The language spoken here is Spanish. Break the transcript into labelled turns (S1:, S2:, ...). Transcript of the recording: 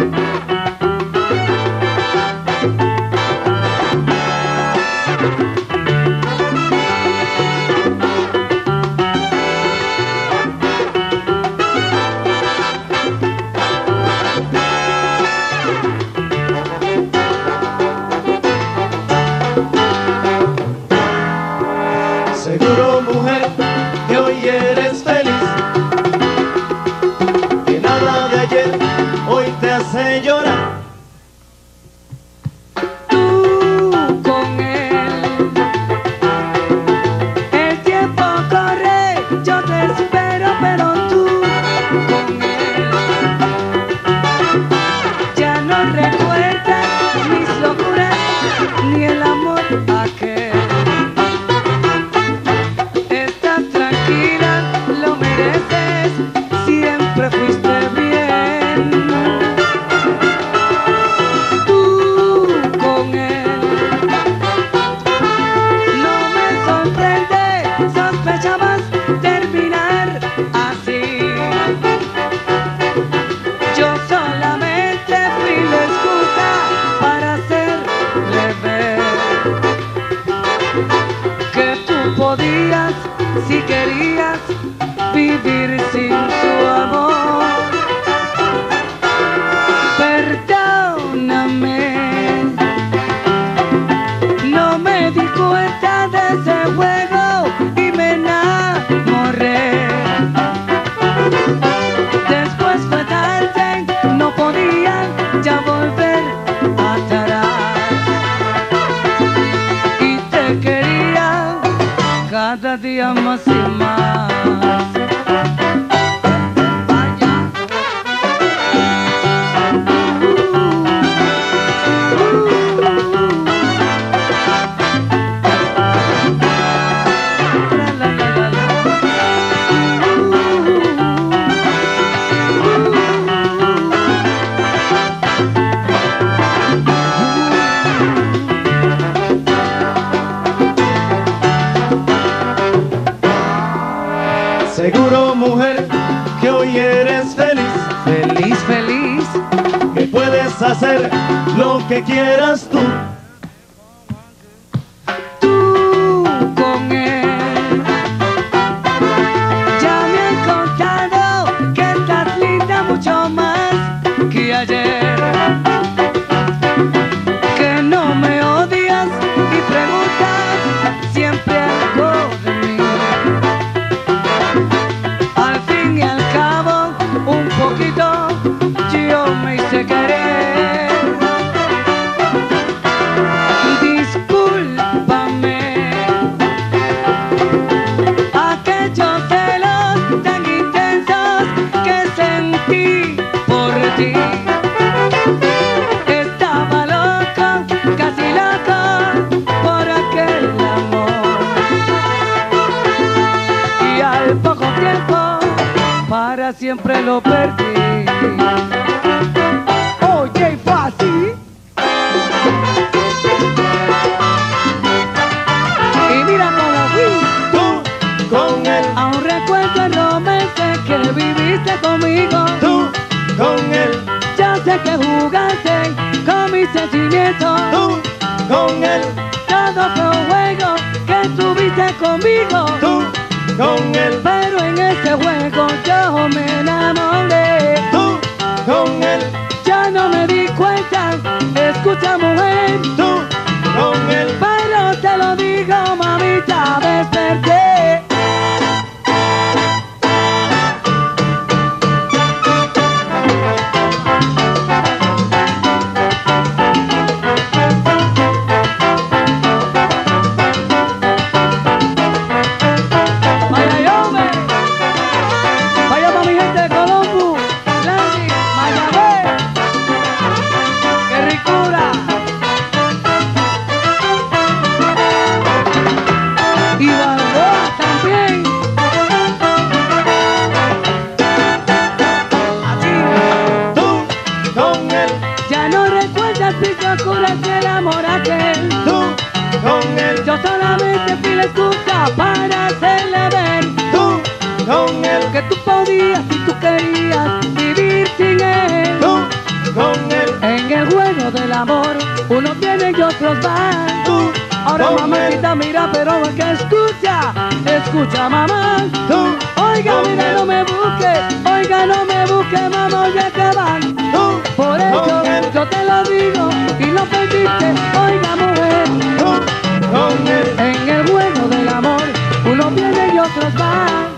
S1: Seguro, mujer, que hoy eres feliz, que nada de ayer hoy te hace llorar.
S2: Tú con él, el tiempo corre, yo te espero, pero tú con él ya no recuerdas mis locuras ni el amor aquel. Siempre fuiste bien. Tú con él, no me sorprende, sospechabas terminar así. Yo solamente fui la excusa para hacerle ver que tú podías, si querías, vivir sin su amor. Perdóname, no me di cuenta de ese juego y me enamoré. Después fue tarde, no podía ya volver atrás. Y te quería cada día más y más.
S1: Seguro, mujer, que hoy eres feliz,
S2: Feliz, feliz,
S1: que puedes hacer lo que quieras tú.
S2: tú con él. Ya me han contado que estás linda mucho más que ayer, que no me odias y preguntas siempre algo de mí. Al fin y al cabo, un poquito yo me hice querer. Discúlpame aquellos celos tan intensos que sentí por ti. Estaba loco, casi loco por aquel amor. Y al poco tiempo para siempre lo perdí. Oye, fácil. Y mira cómo fui.
S1: Tú con él,
S2: Aún recuerdo el romance que viviste conmigo.
S1: tú con él,
S2: Yo sé que jugaste con mis sentimientos.
S1: tú con él,
S2: Todo fue un juego que tuviste conmigo.
S1: tú con él,
S2: Pero en ese juego yo me enamoré.
S1: tú con él,
S2: Ya no me di cuenta, escucha mujer,
S1: tú con él.
S2: pero te lo digo, mamita, desperté. Vaya yo, vaya para mi gente de Colombo, Landy, Mayagüez, qué ricura. Y Balboa también. Así,
S1: Tú con él,
S2: ya no recuerdas mis locuras del amor aquel.
S1: tú con él,
S2: Yo solamente fui la excusa para hacerle ver
S1: tú con él,
S2: que tú podías, si tú querías, vivir sin él.
S1: tú con
S2: unos vienen y otros van.
S1: Tú,
S2: Ahora
S1: con
S2: mamacita, mira, pero que escucha mamá.
S1: Tú,
S2: Oiga,
S1: con
S2: mira,
S1: él.
S2: no me busque, oiga, no me busque, mamá, oye que van.
S1: Tú,
S2: Por eso
S1: con él.
S2: yo te lo digo y lo pediste, oiga mujer.
S1: Tú, con él.
S2: En el juego del amor, unos vienen y otros van.